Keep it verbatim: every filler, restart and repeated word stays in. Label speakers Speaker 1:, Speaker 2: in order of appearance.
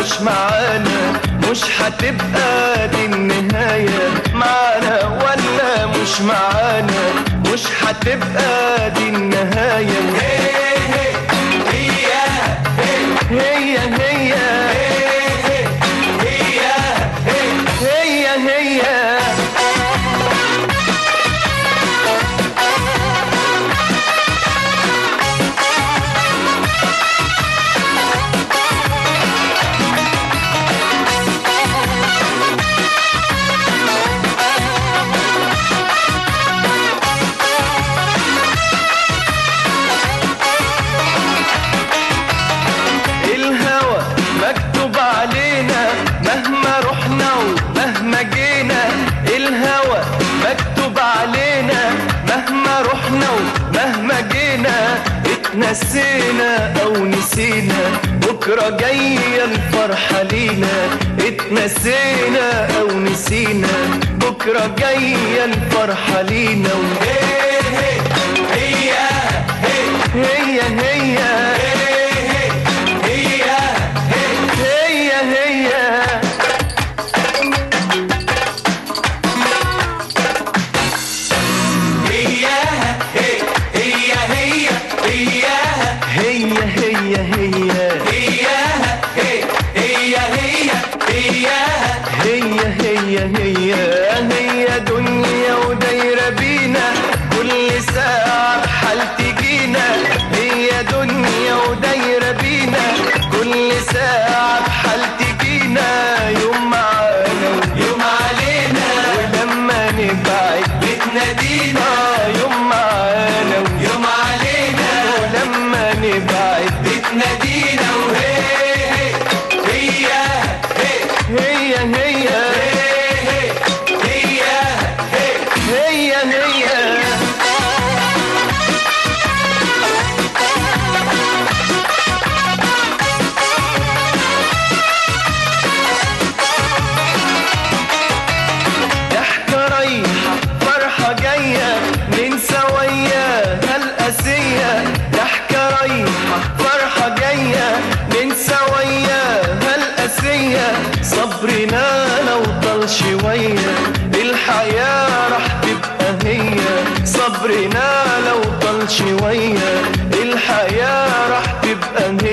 Speaker 1: مش معانا مش هتبقى دي النهاية، معانا ولا مش معانا مش هتبقى دي النهاية. هي هي هي هي هي هي هي هي مهما رحنا ومهما جينا، الهوى مكتوب علينا مهما رحنا ومهما جينا. اتنسينا او نسينا بكرة جاية الفرحة لينا، اتنسينا او نسينا بكرة جاية الفرحة لينا. هي هي هي هي هي هي هي هي هي دنيا ودايرة بينا كل ساعة بحال تجينا. هي دنيا ودايرة بينا كل ساعة بحال تجينا، يوم معانا ويوم علينا ولما نبعد بتنادينا. يوم معانا ويوم علينا ولما نبعد بتنادينا. وهي هي هي هي هي هي هي ضحكة رايحة فرحة جاية ننسى وياها القاسية. ضحكة رايحة فرحة جاية ننسى وياها القاسية. صبرنا لو طال شوية الحياة رح تبقى هي. صبرنا لو طال شوية الحياة رح تبقى هي.